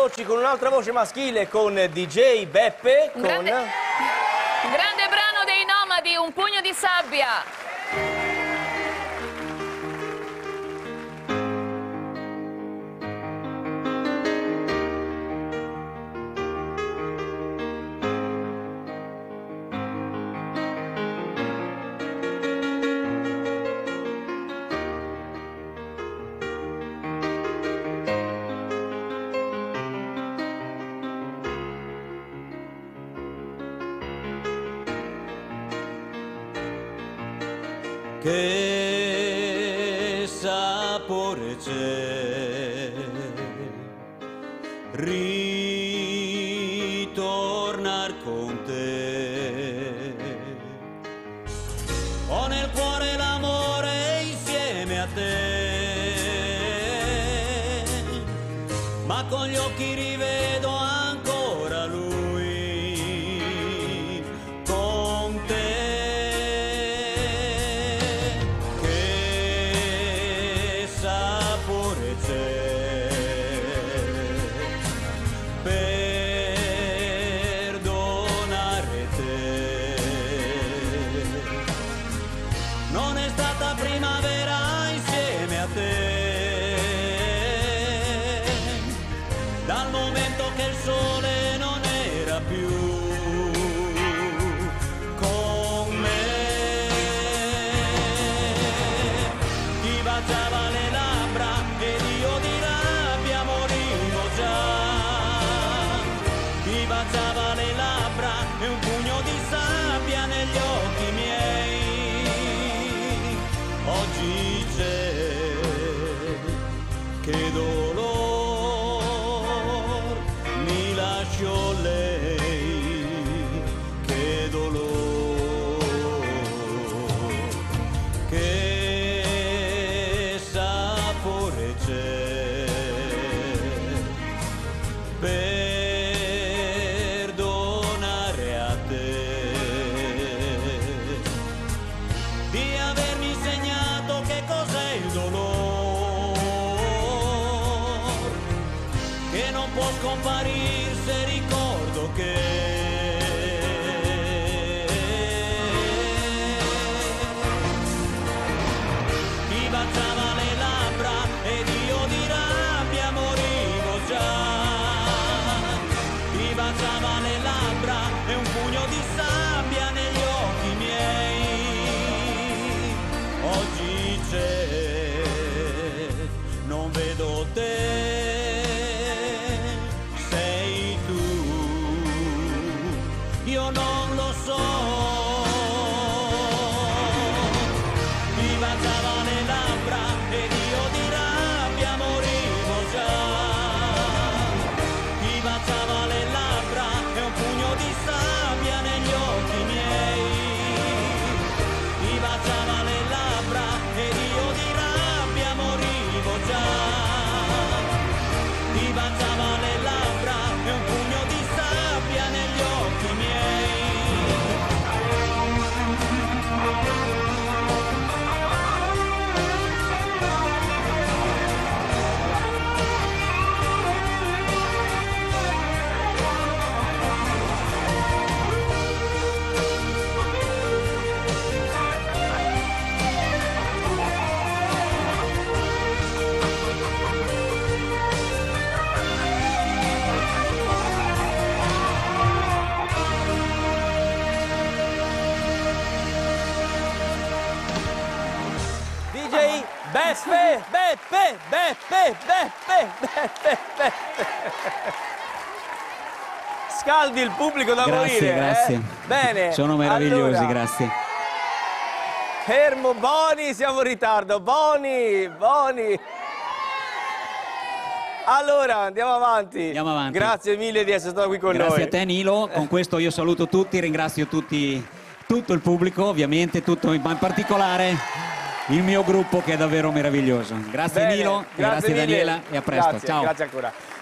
veloci con un'altra voce maschile con DJ Beppe. Grande brano dei Nomadi, Un pugno di sabbia. Che sapore c'è ritornar con te, ho nel cuore l'amore insieme a te, ma con gli occhi rivedo ancora lui, con te. Perdonare te, non è stata primavera insieme a te, dal momento che il sole non era più con me, ti baciava le labbra ed io di rabbia morivo già, ti baciava le labbra e un pugno di sabbia negli occhi miei, oggi c'è, che dolor, mi lascio lei, che dolor, che sapore c'è, perdonare a te, di avermi insegnato che cos'è il dolore, che non può scomparire se ricordo che ti baciava le labbra ed io di rabbia morivo già, ti baciava le labbra e un pugno di sabbia negli occhi miei, oggi c'è, non vedo te, sei tu, io non lo so, ti baciava le labbra ed io di rabbia morivo già, ti baciava le labbra e un pugno di sabbia negli occhi miei, ti baciava le labbra ed io di rabbia morivo già, ti baciava le labbra e un pugno di sabbia negli occhi miei. DJ Beppe, Beppe, Beppe, Beppe, Beppe, Beppe. Scaldi il pubblico da morire. Grazie. Bene. Sono meravigliosi, allora, grazie. Fermo, Boni, siamo in ritardo. Boni, Boni. Allora, andiamo avanti. Andiamo avanti. Grazie mille di essere stato qui con noi. Grazie a te Nilo, con questo io saluto tutti, ringrazio tutti, tutto il pubblico ovviamente, ma in particolare il mio gruppo che è davvero meraviglioso. Grazie Bene, Nilo, grazie grazie mille. Daniela e a presto. Grazie, ciao. grazie ancora.